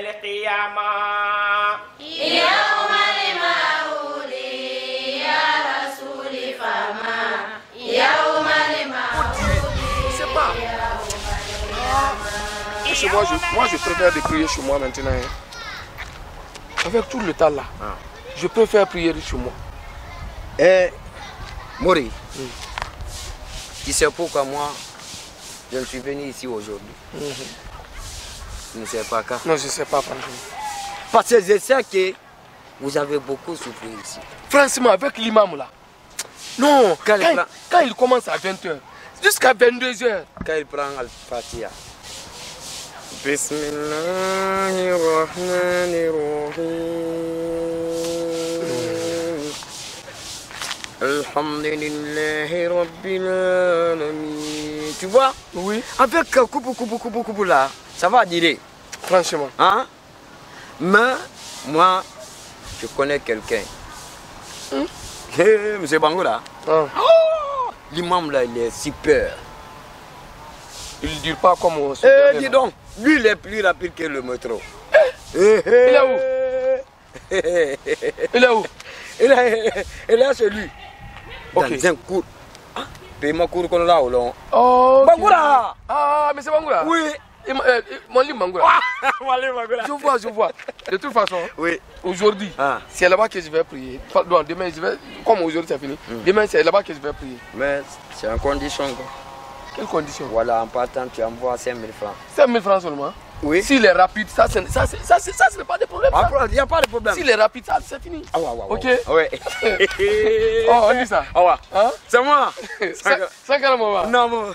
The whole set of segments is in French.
القيامة يوم الموعود يا رسول فما يوم الموعود. C'est pas. Chez moi, je préfère de prier chez moi maintenant. Hein. Avec tout le temps là, je préfère prier chez moi. Mori, tu sais pourquoi moi je suis venu ici aujourd'hui? Tu ne sais pas quand? Non, je ne sais pas, franchement. Parce que je sais que vous avez beaucoup souffert ici. Franchement, avec l'imam là. Non, quand il commence à 20h, jusqu'à 22h. Quand il prend Al-Fatiha. Bismillahirrahmanirrahim. Alhamdulillahi Rabbil Alamin. Tu vois? Oui. Avec coupe là, ça va dire. Franchement. Hein? Mais moi, je connais quelqu'un. Monsieur Bangoura. Oh, l'imam là, il est super. Il ne dure pas comme on se dis donc, lui il est plus rapide que le métro. Il est où? Il est où? Il est chez lui. Ok. Dans un cours. Paye-moi cours qu'on a au long. Oh, Bangoura! Ah, mais c'est Bangoura? Oui. Mon livre Bangoura. Bangoura. Je vois. De toute façon, oui. Aujourd'hui, c'est là-bas que je vais prier. Donc, demain, je vais, comme aujourd'hui c'est fini, demain c'est là-bas que je vais prier. Mais c'est en condition. Quelle condition? Voilà, en partant, tu envoies 5 000 francs. 5 000 francs seulement? Oui. S'il est rapide, ça ce n'est pas de problème. Il n'y a pas de problème. S'il est rapide, ça c'est fini. Ah ouais. Ok? Oui. Oh, on dit ça. Ah ouais. Hein? C'est moi. 50 moments. Non, moi.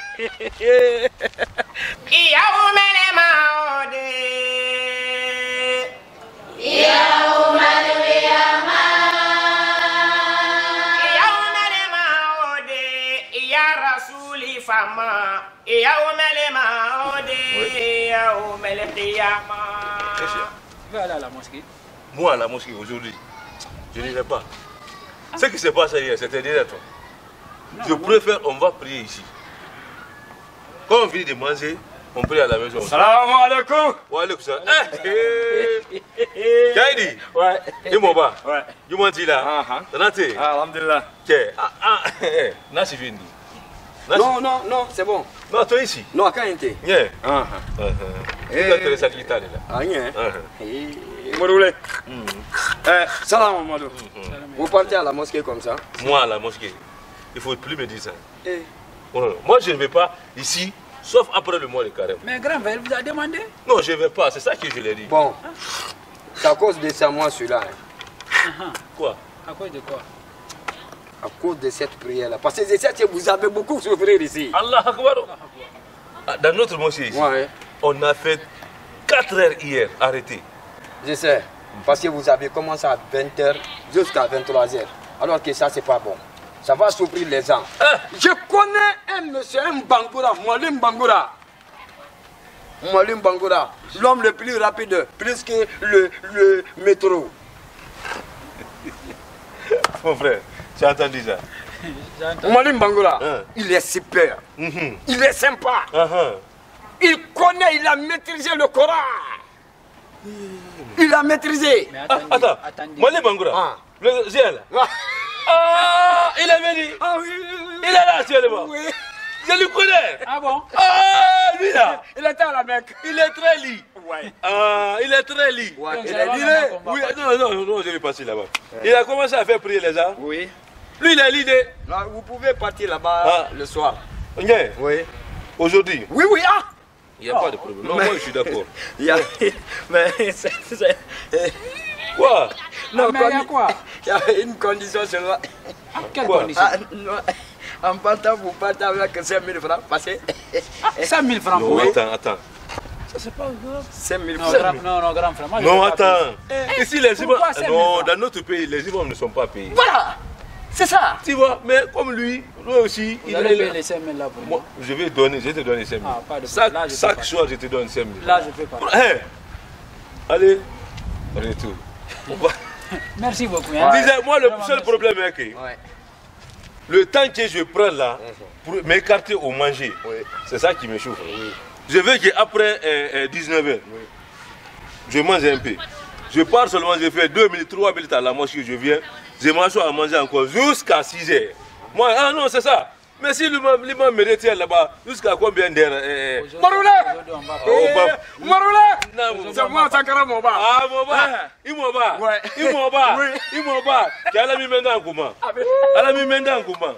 Tu vas aller à la mosquée? Moi, à la mosquée, aujourd'hui, je n'irai pas. Ce qui s'est passé hier, c'était direct. Je préfère, on va prier ici. Quand on finit de manger, on prie à la maison. Salam alaikum. Wa alaikum salam. Kaidi. Ouais. Dis-moi pas. Ouais. Dis-moi là. Tanate. Alhamdulillah. Nasi fini. Non, c'est bon. Non, toi ici. Non, quand il était. Yeah. Tu as intéressé à l'Italie là. Ah, yeah. Mouroulé. Salam Amadou. Vous partez à la mosquée comme ça? Moi, à la mosquée, il ne faut plus me dire ça. Moi, je ne vais pas ici, sauf après le mois de carême. Mais grand-père, vous a demandé? Non, je ne vais pas, c'est ça que je l'ai dit. Bon, c'est à cause de ça, moi, celui-là. Quoi? À cause de quoi? À cause de cette prière-là. Parce que je sais que vous avez beaucoup souffert ici. Allah Akbar. Dans notre mosquée ici, on a fait 4 heures hier, arrêté. Je sais, parce que vous avez commencé à 20h jusqu'à 23h. Alors que ça, c'est pas bon. Ça va souffrir les gens. Je connais un monsieur, un Bangoura, Moualim Bangoura. Moualim Bangoura, l'homme le plus rapide, plus que le métro. Mon frère, tu as entendu ça? Moualim Bangoura, il est super. Il est sympa. Il connaît, il a maîtrisé le Coran. Il a maîtrisé. Attends, Moualim Bangoura, le Zéal. Ah, il est venu. Ah oui. Il est là actuellement. Oui. Je le connais. Ah bon? Ah, lui là. Il était à la Mecque. Il est très lit. Ouais. Ah, il est très lit. Ouais. Donc, Il ça a va dit maintenant Oui, non, je vais passer là-bas. Il a commencé à faire prier les gens. oui. Lui, il a l'idée. Vous pouvez partir là-bas le soir. Yeah. Oui. Aujourd'hui, Oui, oui, ah. il n'y a pas de problème. Non, moi, je suis d'accord. Il y a... Mais Quoi? Non, mais il y a quoi? Il y a une condition seulement. Quelle Quoi? condition? Non, en partant, vous partez avec 5 000 francs. Parce que... 5 000 francs Non, pour attends. Ça, c'est pas grave. 5 000 Non, francs. non, grand frère. Moi, je Non, vais pas attends. Ici, les imams. Pourquoi 5 000 Non, francs? dans notre pays, les imams ne sont pas payés. Voilà. C'est ça. Tu vois, mais comme lui aussi, Vous allez payer les 5 000 là pour moi. Moi, je vais te donner 5 000. Ah, pas de Chaque, là, je fais chaque pas. soir, je te donne 5 000. Là, je fais pas. Hein? Allez, retour. Merci beaucoup. Hein. Moi, le seul problème est que Ouais. le temps que je prends là pour m'écarter au manger, c'est ça qui me chauffe. Je veux qu'après 19h, je mange un peu. Je pars seulement, je fais 2 minutes, 3 minutes à la mosquée, je viens, je m'assois à manger encore jusqu'à 6 heures. Moi, ah non, c'est ça. Mais si l'imam me retient là-bas, jusqu'à combien d'heures Maroula! Maroula! C'est moi, Sankara Moba. Ah, Moba! Imoba! Imoba! Imoba! Qui a la mis maintenant en comment? Elle a mis maintenant en comment?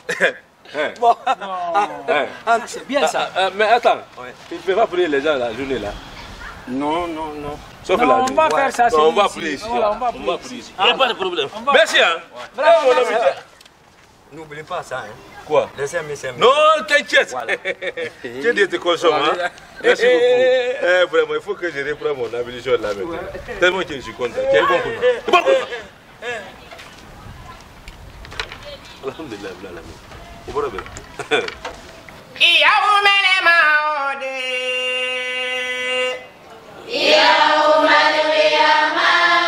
C'est bien ça. Mais attends, il ne peut pas prier les gens la journée là. Non, non, non. Sauf Non, la on nuit. va faire ça. Non, on va ici. prier ici. Voilà, on va On va prier prier ici. ici. Il n'y a pas de problème. va- Merci, hein. Bravo, Eh, mon ami, bravo. N'oublie pas ça, hein. Quoi? Laissez un message. Non, t'inquiète. Que Dieu te consomme. Hein? Merci beaucoup. Vraiment, il faut que je reprenne mon habilitation là maintenant. Tellement que je suis content. Tu es bon pour moi. Tu es bon pour moi. Alhamdulillah, Alhamdulillah. Au revoir. يوم الموعود يوم القيامة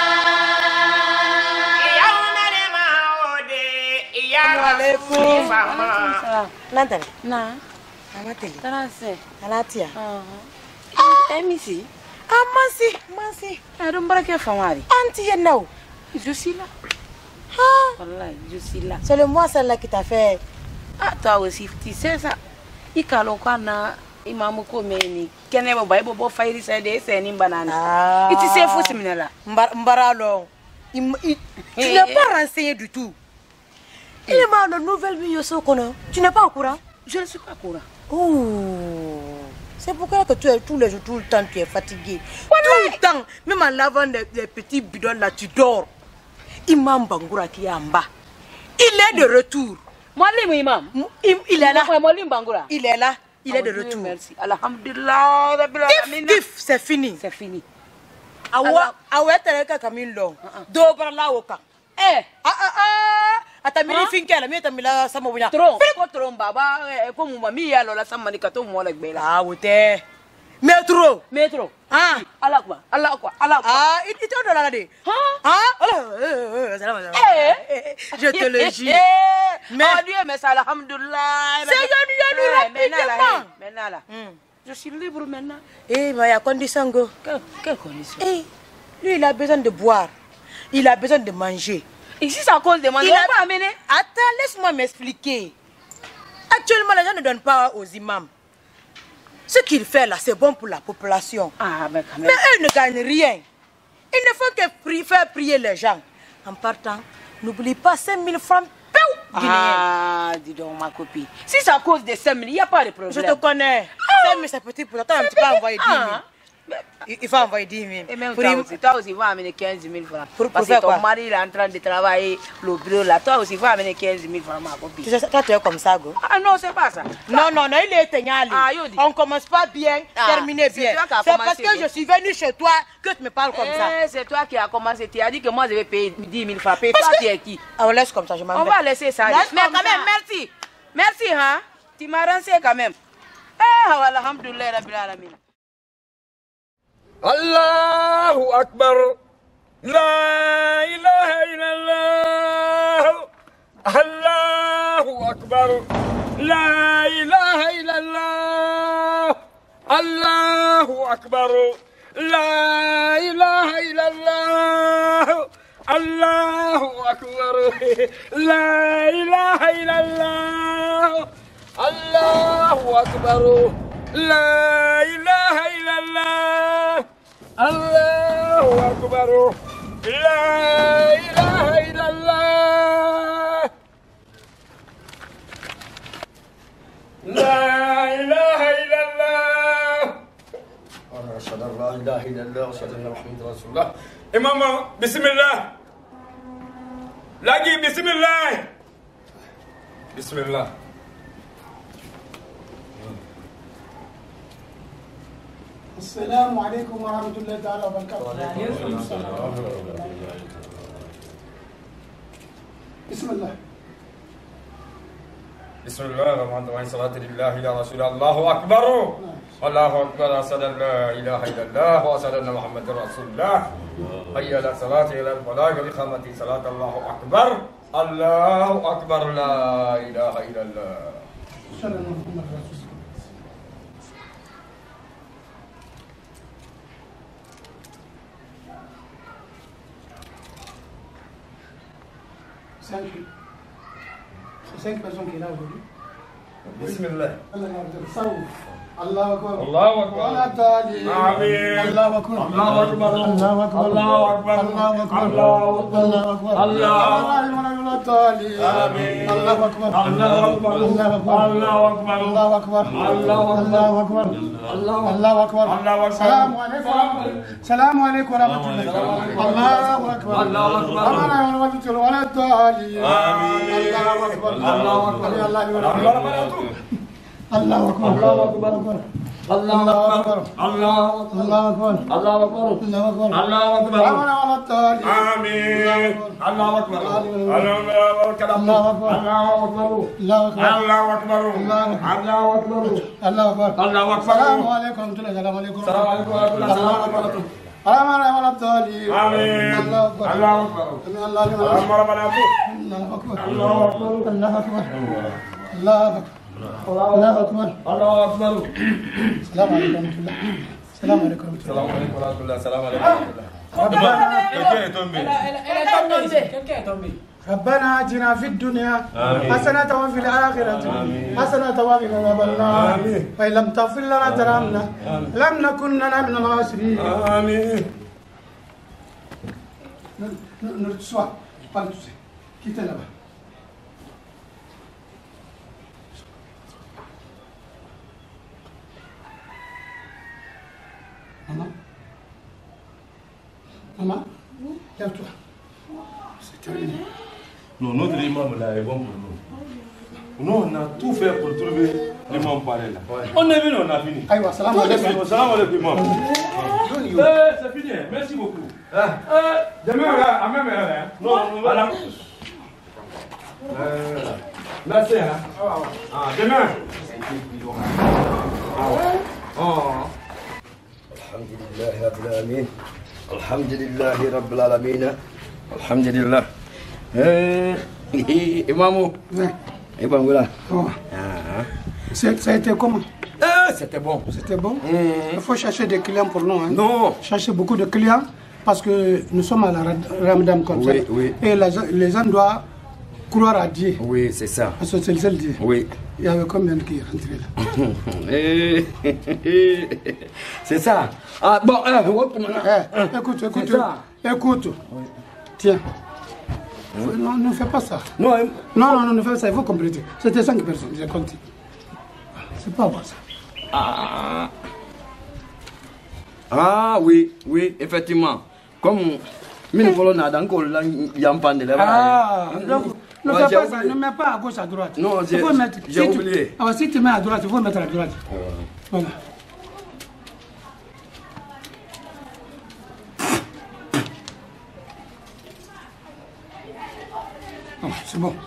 يوم الموعود يوم الفما Nantale, Na, amateli, tarase. alatia. Emisi. Masi. Don't break your family. Anti Yenao. Je suis là. Ah, Wallahi, je suis là. c'est le moi celle-là qui t'a fait. Ah, toi aussi, tu sais ça. Ikalo kana imamu komeni. Kene bo baibo bo fairi sede seni banana. Ah. Iti se fou siminala. Mbaralo. Tu n'es pas renseigné du tout. Il m'a une nouvelle vie au Kono. Tu n'es pas au courant? Je ne suis pas courant. Oh. C'est pourquoi que tu es tous les jours, tout le temps, tu es fatigué. Tout le temps, même en lavant les petits bidons là, tu dors. Imam Bangoura qui est en bas. Il est de retour. Mwalim imam. Il est là. Mwalim Bangoura. Il est là. Il est de Dieu retour. Merci. Alhamdulillah. Rabbil alamin. Tif, c'est fini. C'est fini. Awa tereka kamilo. Dobra la oka. Eh, Atamili finkela, mi tamila sama bunya. tron. Ko tron baba ko mu mami ya lola samani ka to mo la gbela. Ah, wote. Metro. Metro. Ah. Allah akbar. Allah akbar. Allah akbar. Ah, itu dah lagi. Je te le jure. Mais oh Dieu, mais ça, alhamdulillah. Maintenant, je suis libre maintenant. Eh, mais il y a condition go. Quelle condition? Eh, lui, il a besoin de boire. Il a besoin de manger. Ici, c'est à cause de moi. Il On a- va amener. Attends, laisse-moi m'expliquer. Actuellement, les gens ne donnent pas aux imams. Ce qu'il fait là, c'est bon pour la population. Ah, mais quand Mais même. eux ne gagnent rien. Il ne faut que faire prier les gens. En partant, n'oublie pas 5000 francs guinéens. Ah, dis donc, ma copine. Si c'est à cause de 5 000, il n'y a pas de problème. Je te connais. 5000 c'est petit pour toi. Tu peux envoyer 10 000. Il faut envoyer 10 000. Et même Pour toi im- aussi, toi aussi, va amener 15 000 francs. Pour Parce faire que ton quoi? mari il est en train de travailler le bureau là. Toi aussi, va amener 15 000 francs, ma copine. Tu sais, toi, tu es comme ça, go. Ah non, c'est pas ça. Non, il est éteignal. Ah, yo dit. On commence pas bien, Ah, terminer c'est bien. toi qui as C'est parce commencé, que go. je suis venue chez toi que tu me parles comme ça. Eh, c'est toi qui as commencé. Tu as dit que moi, je vais payer 10 000 francs. Paye Parce toi, que- tu es qui? Ah, on laisse comme ça, je m'en On vais. va laisser ça. Laisse Mais comme quand ça. même, merci. Merci, hein. Tu m'as renseigné quand même. Ah, alhamdulillah, rabbil alamin. Allahu Akbar. La ilaha illallah. Allahu Akbar. La ilaha illallah. Allahu Akbar. La ilaha illallah. Allahu Akbar. La ilaha illallah. Allahu Akbar. La ilaha illallah. Allahu Akbar. La ilaha illallah. La ilaha illallah. أشهد أن لا إله إلا الله وأشهد أن محمدا رسول الله. إمام بسم الله. لاقي بسم الله. بسم الله. السلام عليكم ورحمة الله تعالى وبركاته. بسم الله. بسم الله الرحمن الرحيم. صلاة لله إلى رسول الله أكبر. الله أكبر. أشهد أن لا إله إلا الله وأشهد أن محمدا رسول الله. حي على الصلاة إلى الفلاح وإقامة صلاة. الله أكبر. الله أكبر. لا إله إلا الله. أشهد أن محمد رسول الله. 5. C'est 5 personnes qui sont là aujourd'hui. Bismillah. الله أكبر الله أكبر. ولا تالي آمين. الله أكبر الله أكبر. الله أكبر الله أكبر. الله أكبر الله الله أكبر الله. ولا تالي آمين. الله أكبر الله أكبر. الله أكبر الله أكبر. الله أكبر الله أكبر. الله أكبر الله أكبر. السلام عليكم السلام عليكم ورحمة الله الله أكبر الله أكبر. ولا تالي آمين. الله أكبر الله أكبر. الله أكبر الله أكبر. الله أكبر الله أكبر الله أكبر. الله أكبر الله أكبر. الله أكبر الله أكبر. ولا تالي آمين. الله أكبر. الله أكبر. الله أكبر الله أكبر. الله أكبر الله أكبر. الله أكبر الله أكبر. الله أكبر الله أكبر. السلام عليكم ورحمة الله السلام عليكم السلام عليكم ورحمة الله. السلام عليكم. ولا تالي آمين. الله أكبر الله أكبر. الله أكبر اللهم ربنا أكبر. الله أكبر الله أكبر. الله أكبر الله أكبر الله أكبر الله أكبر. السلام عليكم ورحمة الله السلام عليكم ورحمة الله السلام عليكم ورحمة الله. السلام عليكم ورحمة الله. Quelqu'un est tombé. Quelqu'un est tombé. ربنا آتنا في الدنيا آمين. حسنة وفي الآخرة حسنة وقنا عذاب النار آمين. وإن لم تغفر لنا ترحمنا لم نكن من الخاسرين آمين. Ne sois pas le toucher. Quittez là-bas. Maman. Maman. Lève-toi. C'est terminé. Non, notre imam là est bon pour nous. Nous, on a tout fait pour trouver l'imam pareil là. On est venu, on a fini. Aïwa, salam alaikum. Salam alaikum, imam. C'est fini, merci beaucoup. Demain, là, à même heure, hein? Non, on va là. Merci, hein? Demain. Alhamdulillah Rabbil Alamin. Alhamdulillah Rabbil Alamin. Alhamdulillah. Imamou. Imam là. Ça a été comment? C'était bon. C'était bon. Il faut chercher des clients pour nous. Hein? Non. Chercher beaucoup de clients parce que nous sommes à la Ramadan comme ça. Oui. Et les gens doivent croire à Dieu. Oui, c'est ça. Parce que c'est le seul Dieu. Oui. Il y avait combien qui est rentré là? C'est ça. Ah bon, écoute. Oui. Tiens. Non, ne fais pas ça. Non, ne fais pas ça. Il faut compléter. C'était 5 personnes, j'ai compté. C'est pas bon ça. Ah oui, effectivement. Comme mine volona danko yampande là. Donc ne fais pas ça, ne mets pas à gauche à droite. Non, j'ai oublié. Alors si tu mets à droite, il faut mettre à droite. Voilà. Oh, c'est bon.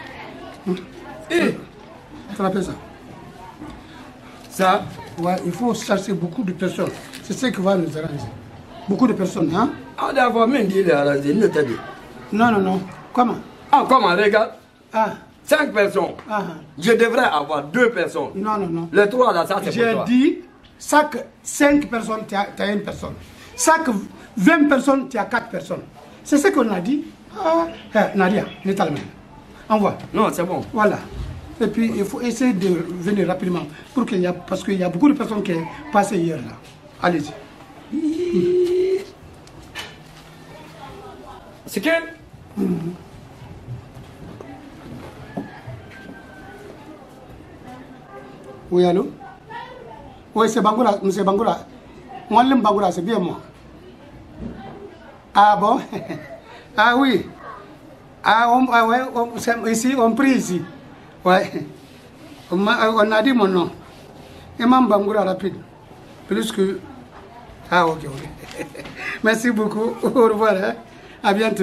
Tu rappelles ça? Ça, ouais, il faut chercher beaucoup de personnes. C'est ce qui va nous arranger. Beaucoup de personnes, hein? Ah, d'accord, mais il est arrangé, ne t'as dit. Non. Comment? Ah, comment, regarde. 5 personnes. Je devrais avoir 2 personnes. Non. Les 3 là, ça c'est pour toi. J'ai dit, chaque 5 personnes, tu as une personne. Chaque 20 personnes, tu as 4 personnes. C'est ce qu'on a dit. Nadia, l'état-même. Envoie. Non, c'est bon. Voilà. Et puis, il faut essayer de venir rapidement. Parce qu'il y a beaucoup de personnes qui sont passées hier là. Allez-y. C'est quel? Oui, allô? Oui, c'est Bangoura, monsieur Bangoura. Moi, l'aime Bangoura, c'est bien moi. Ah bon? Ah oui. Ici, on prie ici. Ouais. On a dit mon nom. Imam Bangoura rapide. Plus que... Ah ok. Merci beaucoup. Au revoir. Hein? À bientôt.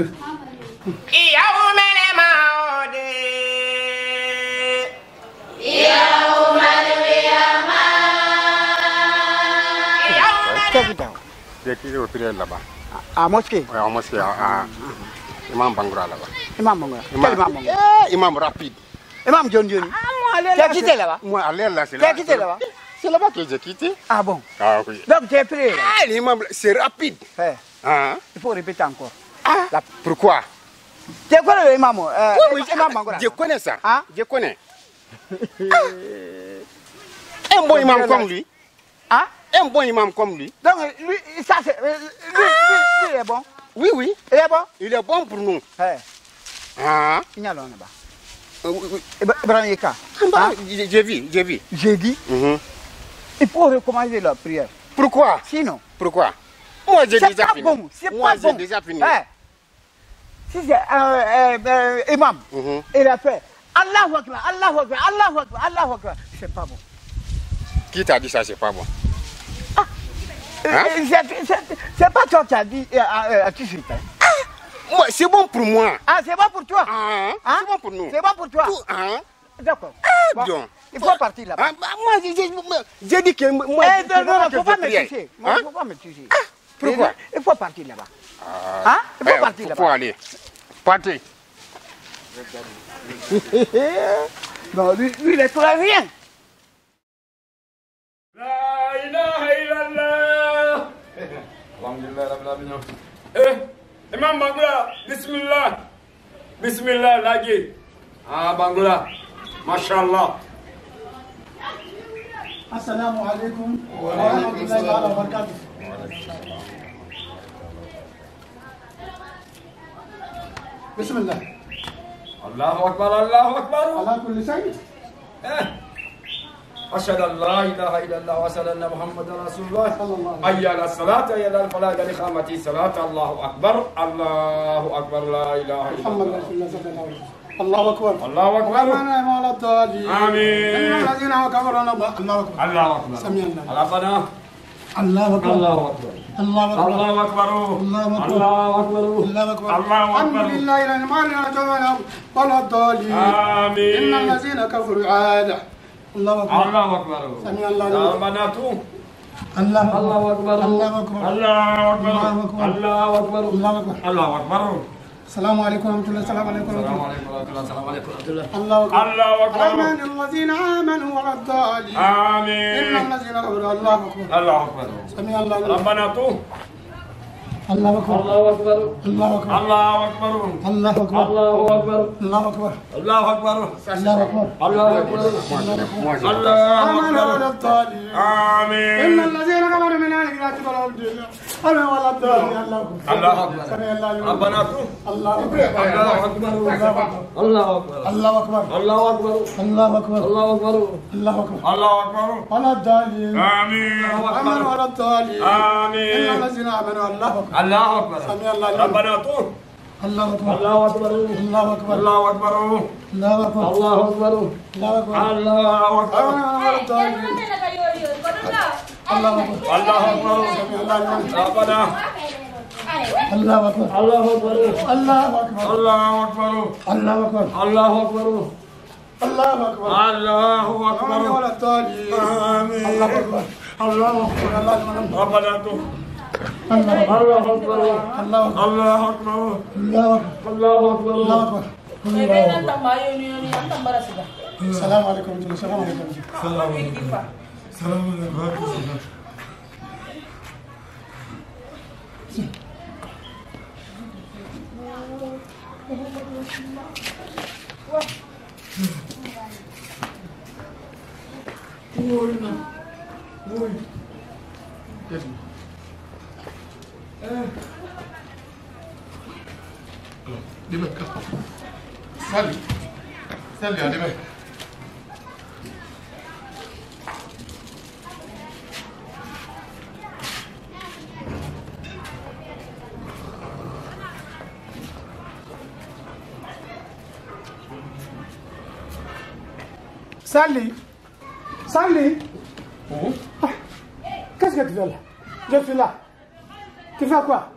J'ai quitté au prière là-bas. À mosquée? Oui, à mosquée, à Imam Bangoura là-bas. Imam Bangoura. Quel Imam Bangoura? Imam rapide. Imam John Johnny. Tu as quitté là-bas? Moi, à l'air là, c'est là. Tu as quitté là-bas? C'est là-bas que j'ai quitté. Ah bon? Ah oui. Donc tu es prêt là? L'imam, c'est rapide. Il faut répéter encore. Pourquoi? Tu connais le imam? Oui, Imam Bangoura. je connais ça. Hein? Je connais. Un bon imam comme lui. Hein? Un bon imam comme lui. Donc, lui, ça c'est. Lui, il est bon. Oui, oui. Il est bon? Il est bon pour nous. Hey. Ah. Il y a là-bas. Oui. Ibrahim Yeka. J'ai vu. J'ai dit, il faut recommencer la prière. Pourquoi? Sinon. Pourquoi? Moi, j'ai déjà fini. Bon, c'est Moi, pas bon. j'ai déjà fini. Hey. Si c'est imam, il a fait Allahu Akbar, Allahu Akbar, Allahu Akbar, Allahu Akbar. C'est pas bon. Qui t'a dit ça, c'est pas bon? C'est pas toi qui as dit à tout de suite. Moi, c'est bon pour moi. Ah, c'est bon pour toi? C'est bon pour nous. C'est bon pour toi? D'accord. Bon. Il faut partir là-bas. Moi, j'ai dit que moi, non, il ne faut pas me toucher. Il ne faut pas me toucher. Pourquoi? Il faut partir là-bas. Il faut partir là-bas. Faut aller. Partez. Non, lui, il est très rien. La ilaha illallah. Alhamdulillah rabbil alamin. Imam Bangoura, bismillah. Bismillah lagi. Bangoura. Mashallah. Assalamu alaikum wa rahmatullahi wa barakatuh. Bismillah. Allahu Akbar, Allahu Akbar. Ala kulli shay. أشهد أن لا إله إلا الله وأشهد أن محمدا رسول الله حي على الصلاة حي على الفلاح قد قامت الصلاة الله أكبر الله أكبر لا إله إلا محمد الله رسول الله صلى الله عليه وسلم. الله أكبر. الله أكبر. آمين على الضالين. آمين. إن الذين كفروا الله أكبر. الله أكبر. سمع الله. ربنا الله أكبر. الله أكبر. الله أكبر. الله أكبر. الله أكبر. الله أكبر. الله أكبر. الله أكبر. الحمد لله رب العالمين ولا الضالين. آمين. إن الذين كفروا عادة. الله أكبر. الله أكبر. سمع الله. ربنا تو. الله أكبر. الله أكبر. الله أكبر. الله أكبر. الله أكبر. الله أكبر. الله أكبر. السلام عليكم ورحمة الله. السلام عليكم ورحمة السلام الله. عليكم ورحمة الله. السلام عليكم ورحمة الله. الله أكبر. الله أكبر. آمين الذين آمنوا ولا الضالين. آمين. إن الذين كفروا الله أكبر. الله أكبر. سمع الله. ربنا تو. الله أكبر. الله أكبر. الله أكبر. الله أكبر. الله أكبر. الله أكبر. الله أكبر. الله أكبر. الله أكبر. الله أكبر. الله آمين أكبر. ولا الضالين. آمين. إن الذين كفروا من أهل الكتاب والعبد آمين ولا الضالين. الله أكبر. الله أكبر. سمع الله. ربنا تو. الله أكبر. الله أكبر. الله أكبر. الله أكبر. الله أكبر. الله أكبر. الله أكبر. الله أكبر. الله أكبر. ولا الضالين. آمين. آمين ولا الضالين. آمين. إن الذين آمنوا الله أكبر. الله أكبر. سمع الله. ربنا تو. الله أكبر. الله أكبر. الله أكبر. الله أكبر. الله أكبر. الله أكبر. الله أكبر. الله أكبر. آمين ولا الضالين. الله أكبر. الله أكبر. سمع الله. ربنا. الله أكبر. الله أكبر. الله أكبر. الله أكبر. الله أكبر. الله أكبر. الله أكبر. الله أكبر. آمين ولا الضالين. آمين. الله أكبر. الله أكبر. الله أكبر. ربنا تو. الله أكبر. الله أكبر. الله أكبر. الله أكبر. الله أكبر. الله أكبر. الله أكبر. السلام عليكم ورحمة الله. السلام عليكم. السلام عليكم. السلام عليكم. Dime, Sali. Sali, dime. Sali. Sali. Qu'est-ce que tu fais là? Je suis là. Tu fais quoi?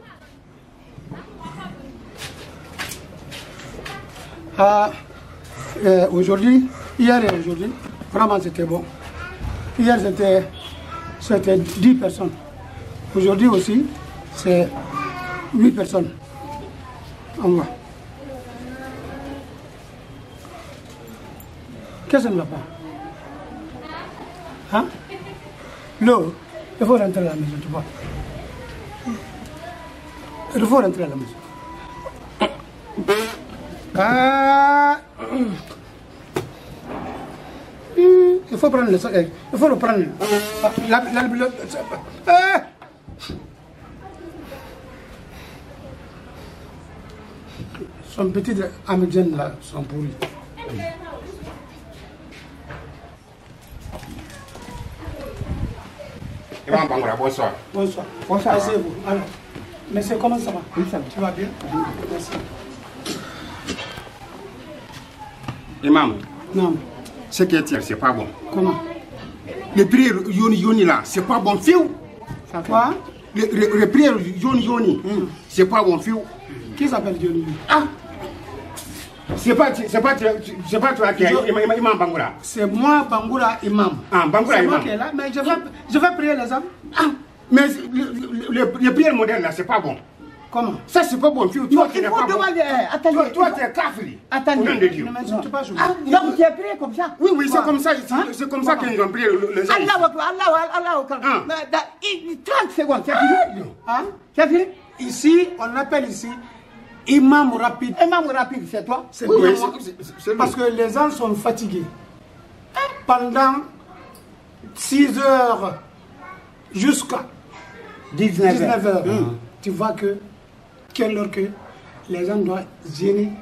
Aujourd'hui, hier et aujourd'hui, vraiment c'était bon. Hier c'était 10 personnes. Aujourd'hui aussi, c'est 8 personnes. On voit. Qu'est-ce que ça ne va pas? Hein? L'eau, il faut rentrer à la maison, tu vois. Il faut rentrer à la maison. Il faut prendre le sac. Il faut le prendre. Son petit amédienne là sont pourris. Imam Bangoura, bonsoir. Bonsoir. Bonsoir. Asseyez-vous. Alors, monsieur, comment ça va? Oui, ça va. Tu vas bien? Merci. Imam. Non. Ce qui est tiré, c'est pas bon. Comment? Les prières yoni là, c'est pas bon, fiou. Ça quoi? Les prières yoni, c'est pas bon, fiou. Qui s'appelle Yoni? Ah! C'est pas toi qui es Imam Bangoura. C'est moi, Bangoura Imam. Ah, Bangoura c'est Imam. moi qui est là, mais je vais prier les hommes. Ah! Mais les prières modernes là, c'est pas bon. Comment? Ça, c'est pas bon, fiou. Toi, tu faut demander. Attendez. Toi, tu es kafri. Attendez. Au nom de Dieu. Ne m'insulte pas, je Donc, tu as prié comme ça? Oui, c'est comme ça. C'est comme ça qu'ils ont prié les gens. Allah Akbar. 30 secondes, tu as fini? Hein? Tu as fini? Ici, on appelle ici Imam rapide. Imam rapide, c'est toi? C'est Oui, moi. c'est Parce que les gens sont fatigués. Pendant 6 heures jusqu'à 19 heures, tu vois que quelle heure que les gens doivent gêner.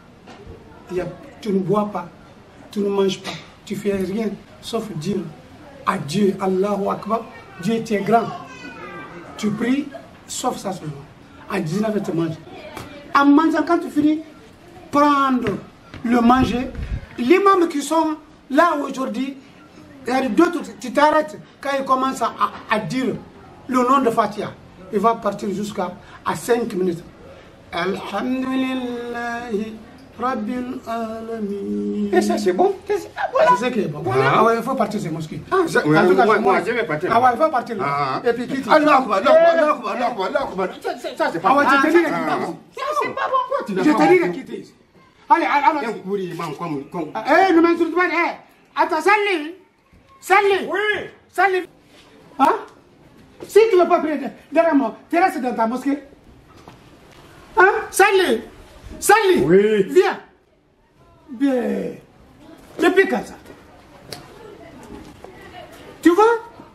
Tu ne bois pas, tu ne manges pas, tu fais rien sauf dire à Dieu, Allahu Akbar, Dieu tu es grand. Tu pries, sauf ça seulement. À 19 heures tu manges. En mangeant, quand tu finis, prendre le manger, les membres qui sont là aujourd'hui, il y a d'autres, tu t'arrêtes quand ils commencent à dire le nom de Fatiha. Il va partir jusqu'à 5 minutes. Alhamdulillahi Rabbil Alamin. Et ça, c'est bon? C'est ce qui est bon. Ah ouais, il faut partir ces mosquées. Moi, je vais partir. Ah ouais, il faut partir là. Et puis quitte. Allah Akbar. Ça, c'est pas bon. Ah ouais, je te dis de quitter. C'est pas bon. Je te dis de quitter. Allez, allons-y. Oui, imam, comme... Eh, ne m'insulte pas. Attends, Salut. Oui. Salut. Hein? Si tu ne veux pas prier derrière moi, tu restes dans ta mosquée. Hein? Salut. Oui. Viens. Bien. Depuis quand ça? Tu vois?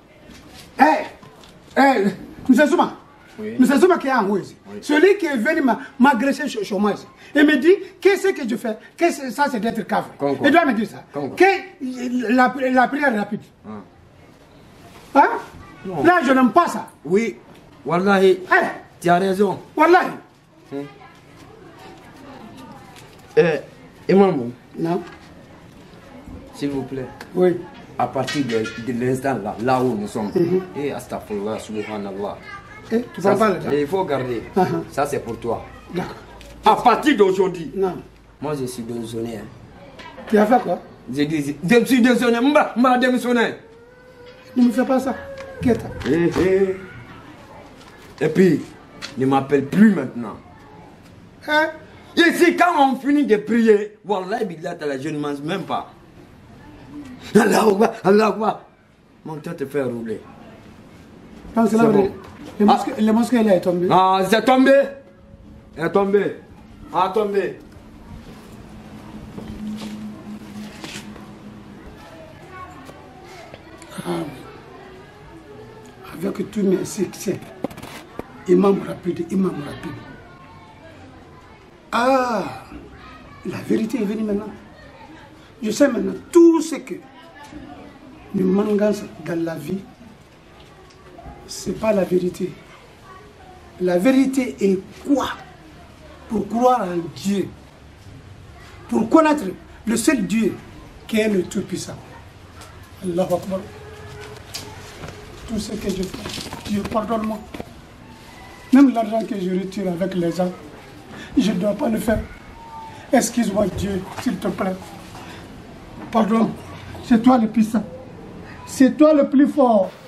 Monsieur Souma. Oui. Monsieur Souma qui est en Ouézi. Oui. Celui qui est venu m'agresser chez moi. Il me dit, qu'est-ce que je fais? Qu'est-ce que ça, c'est d'être cave? Il doit me dire ça. La prière rapide. Hein? Non. Là, je n'aime pas ça. Oui. Wallahi. Tu as raison. Wallahi. Imam. Non. S'il vous plaît. Oui. À partir de l'instant là où nous sommes. Et astaghfirullah, subhanallah. Tu vas pas le dire. Il faut garder. Ça, c'est pour toi. D'accord. À partir d'aujourd'hui. Non. Moi, je suis désolé. Tu as fait quoi? Je suis désolé. M'a démissionné. Ne me fais pas ça. Qu'est-ce que Et puis, ne m'appelle plus maintenant. Ici, quand on finit de prier, Wallah, je ne mange même pas. Allah Akbar. Mon tête te fait rouler. C'est bon. Le mosquée là est tombé. Ah, c'est tombé. Elle est tombée. Ah, tombé. Avec tous mes succès, imam rapide. Ah, la vérité est venue maintenant. Je sais maintenant tout ce que nous manquons dans la vie, c'est pas la vérité. La vérité est quoi? Pour croire en Dieu, pour connaître le seul Dieu qui est le Tout-Puissant. Allahu Akbar. Tout ce que je fais, Dieu pardonne-moi. Même l'argent que je retire avec les gens, je ne dois pas le faire. Excuse-moi Dieu, s'il te plaît. Pardon, c'est toi le puissant. C'est toi le plus fort.